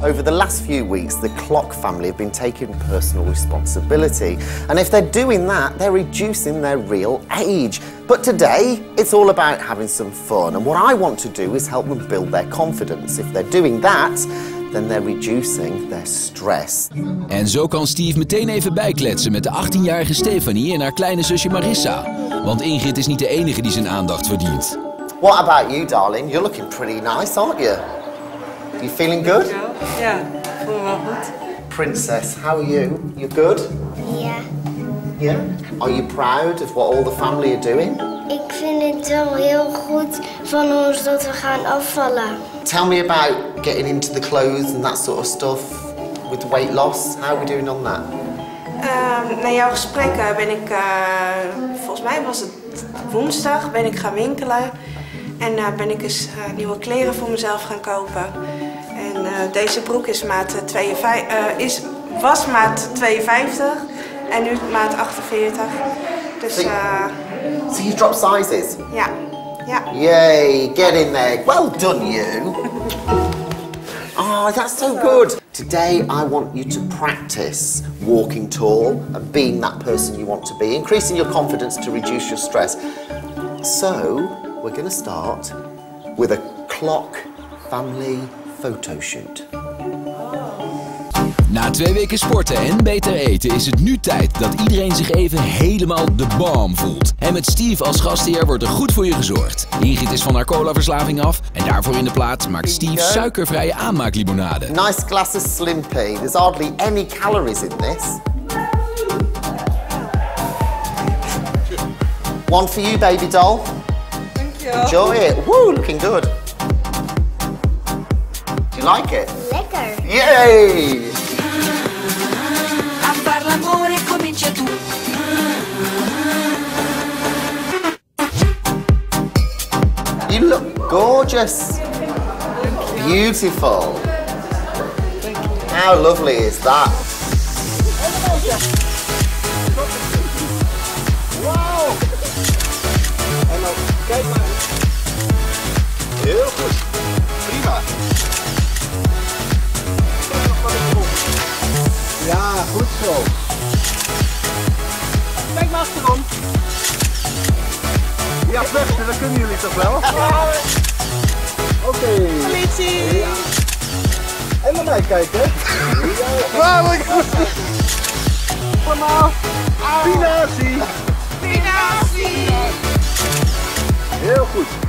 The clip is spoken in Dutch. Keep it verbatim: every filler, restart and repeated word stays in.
Over the last few weeks, the Clock family have been taking personal responsibility. And if they're doing that, they're reducing their real age. But today, it's all about having some fun. And what I want to do is help them build their confidence. If they're doing that, then they're reducing their stress. En zo kan Steve meteen even bijkletsen met de achttienjarige Stefanie en haar kleine zusje Marissa. Want Ingrid is niet de enige die zijn aandacht verdient. What about you, darling? You're looking pretty nice, aren't you? You feeling good? Ja, ik voel me wel goed. Princess, how are you? You good? Ja. Yeah? Are you proud of what all the family are doing? Ik vind het wel heel goed van ons dat we gaan afvallen. Tell me about getting into the clothes and that sort of stuff with weight loss. How are we doing on that? Uh, na jouw gesprekken ben ik, uh, volgens mij was het woensdag, ben ik gaan winkelen. En uh, ben ik eens uh, nieuwe kleren voor mezelf gaan kopen. En uh, deze broek is maat tweeënvijftig, uh, is, was maat tweeënvijftig en nu maat achtenveertig. Dus uh, so you dropped sizes? Ja. Ja. Yay, get in there. Well done, you. Oh, that's so good. Today, I want you to practice walking tall and being that person you want to be, increasing your confidence to reduce your stress. So, we're going to start with a Clock family photo shoot. Na twee weken sporten en beter eten is het nu tijd dat iedereen zich even helemaal de bomb voelt. En met Steve als gastheer wordt er goed voor je gezorgd. Ingrid is van haar colaverslaving af en daarvoor in de plaats maakt Steve suikervrije aanmaaklimonade. Nice glass of Slimpy. There's hardly any calories in this. One for you, baby doll. Thank you. Enjoy it. Woo, looking good. Do you like it? Lekker. Yay! A far l'amore comincia tu. You look gorgeous. Beautiful. How lovely is that? Wow! En dan kijk maar. Heel goed. Prima. Ja, goed zo. Kijk maar achterom. Ja, vechten, dat kunnen jullie toch wel? Oké. Okay. Politie! Ja. En naar mij kijken. Ja, wauw, ik goed. Allemaal. Spinazie. Spinazie! Heel goed.